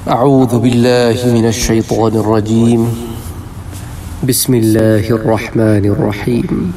أعوذ بالله من الشيطان الرجيم. بسم الله الرحمن الرحيم.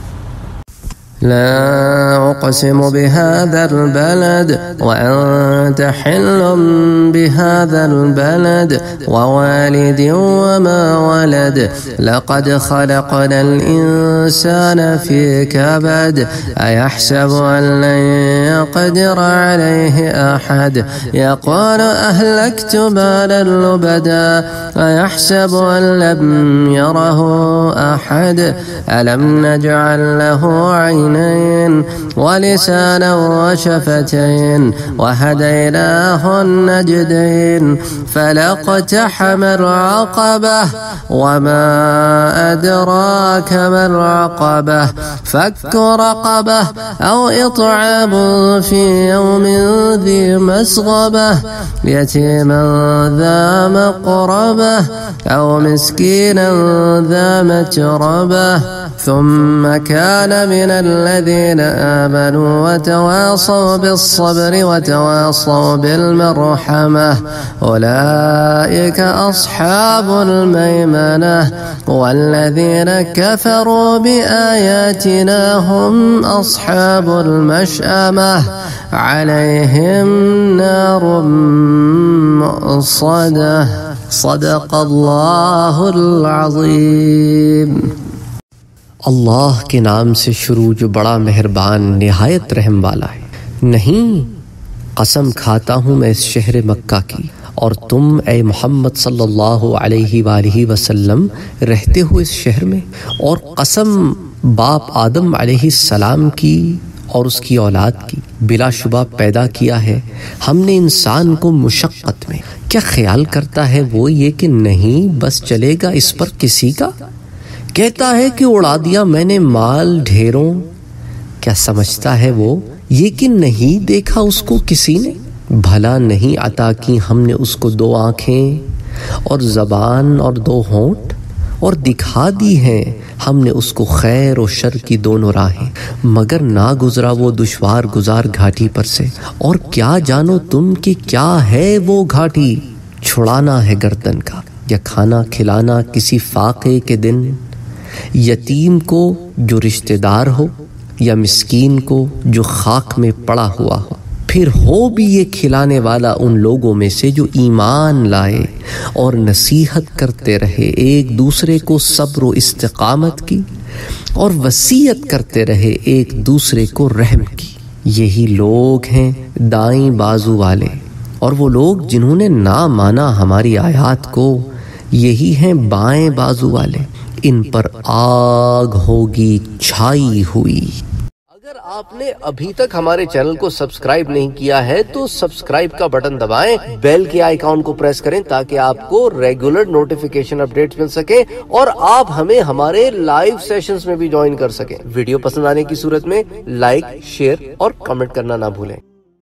لا أقسم بهذا البلد وأنت حل بهذا البلد ووالد وما ولد لقد خلقنا الإنسان في كبد أيحسب أن لن يقدر عليه أحد يقول أهلكت مالا لبدا أيحسب أن لم يره أحد ألم نجعل له عينين ولسانا وشفتين وهديناه النجدين فلاقتحم العقبة وما أدراك ما العقبة فك رقبة أو إطعام في يوم ذي مسغبة يتيما ذا مقربة أو مسكينا ذا متربة ثم كان من الذين آمنوا وتواصوا بالصبر وتواصوا بالمرحمة أولئك أصحاب الميمنة والذين كفروا بآياتنا هم أصحاب المشأمة عليهم نار مؤصدة صدق الله العظيم. اللہ کے نام سے شروع جو بڑا مہربان نہایت رحم والا ہے. نہیں، قسم کھاتا ہوں میں اس شہر مکہ کی اور تم اے محمد صلی اللہ علیہ وآلہ وسلم رہتے ہو اس شہر میں، اور قسم باپ آدم علیہ السلام کی اور اس کی اولاد کی. بلا شبہ پیدا کیا ہے ہم نے انسان کو مشقت میں. کیا خیال کرتا ہے وہ یہ کہ نہیں بس چلے گا اس پر کسی کا؟ کہتا ہے کہ اڑا دیا میں نے مال ڈھیروں. کیا سمجھتا ہے وہ یہ کہ نہیں دیکھا اس کو کسی نے؟ بھلا نہیں عطا کی ہم نے اس کو 2 آنکھیں اور زبان اور 2 ہونٹ، اور دکھا دی ہیں ہم نے اس کو خیر و شر کی دونوں راہیں، مگر نہ گزرا وہ دشوار گزار گھاٹی پر سے. اور کیا جانو تم کہ کیا ہے وہ گھاٹی؟ چھڑانا ہے گردن کا یا کھانا کھلانا کسی فاقے کے دن، یتیم کو جو رشتہ دار ہو یا مسکین کو جو خاک میں پڑا ہوا ہو. پھر ہو بھی یہ کھلانے والا ان لوگوں میں سے جو ایمان لائے اور نصیحت کرتے رہے ایک دوسرے کو صبر و استقامت کی، اور وصیت کرتے رہے ایک دوسرے کو رحم کی. یہی لوگ ہیں دائیں بازو والے، اور وہ لوگ جنہوں نے نہ مانا ہماری آیات کو یہی ہیں بائیں بازو والے. ان پر آگ ہوگی چھائی ہوئی. اگر آپ نے ابھی تک ہمارے چینل کو سبسکرائب نہیں کیا ہے تو سبسکرائب کا بٹن دبائیں، بیل کے آئیکن کو پریس کریں تاکہ آپ کو ریگولر نوٹیفیکیشن اپڈیٹس مل سکے اور آپ ہمیں ہمارے لائیو سیشنز میں بھی جوائن کر سکیں. ویڈیو پسند آنے کی صورت میں لائک، شیئر اور کمنٹ کرنا نہ بھولیں.